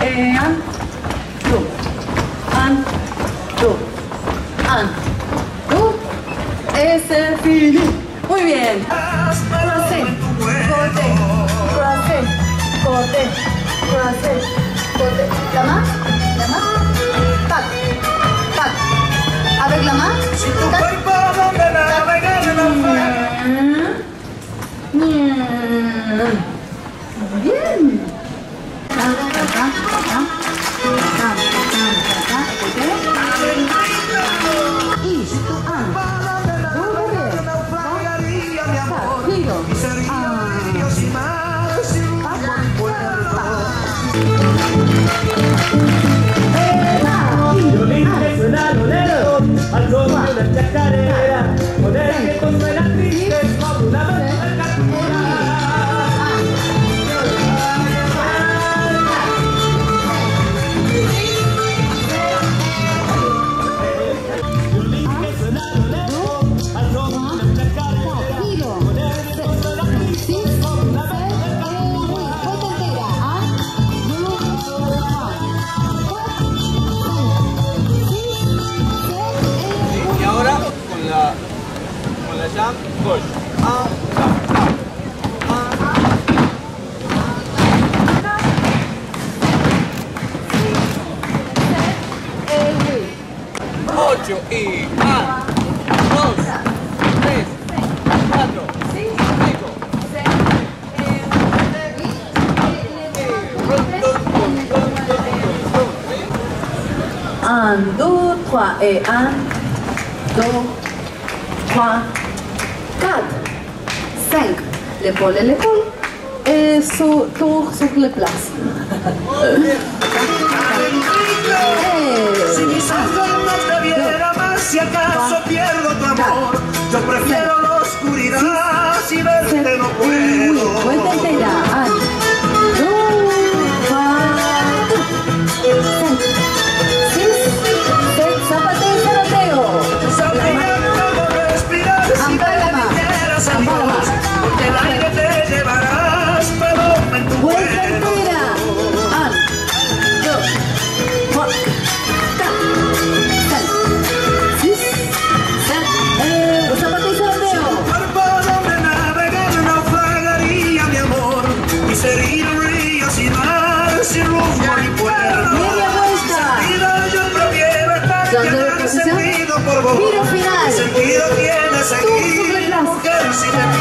an, du, an, du, an, du, es fini. Muy bien. Croisé, côté, croisé, côté, croisé, côté. La main, tac, tac. Avec la main, tac. Bien. Al son de una chacarera, con el que suena triste como una jump, push. Ocho y a 2, 3, 4, 5, 1, 2, 3 et 1, 2, 3, 4, 5. L'épaule et l'épaule. Et tour sur les places. Si mis ojos no te viera más, si acaso pierdo tu amor, yo prefiero la oscuridad, si verte no puedo. Vuelta entera. 1, 2, 4, 5, 6, 7, zapateo y zaroteo. Sabiendo cómo respirar, si me dieras a Dios, porque el aire te llevarás, pero en tu vuelta entera. 1, 2, 3, 6, 7, zapateo y zaroteo. cuerpo donde navegar naufragaría mi amor, y sería un río sin mar, sin rumbo ni puerto. Media vuelta. Vida yo prefiero estar que dar sentido por vos. Giro final. ¿Qué sentido tiene seguir, mujer, si te